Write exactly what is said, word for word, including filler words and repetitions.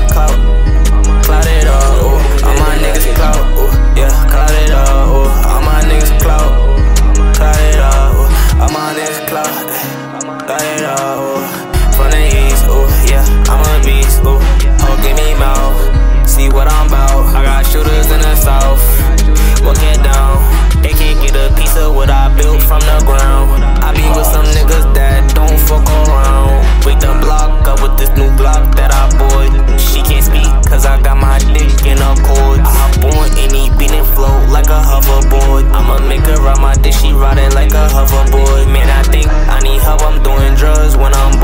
clout, clouded up, ooh. All my niggas clout, ooh, yeah, clouded up, ooh. All my niggas clout, clouded up, ooh. All my niggas clout, clouded up, ooh. From the east, ooh, yeah, I'm a beast, ooh. Oh, give me mouth, see what I'm about. I got shooters in the south, walk it down. They can't get a piece of what I built from the ground. I be with some niggas that don't fuck around. Wake the block up with this new block that I bought. She can't speak cause I got my dick in a cord. I hop on any beat and float like a hoverboard. I'ma make her ride my dick, she ride it like a hoverboard. Man, I think I need help, I'm doing drugs when I'm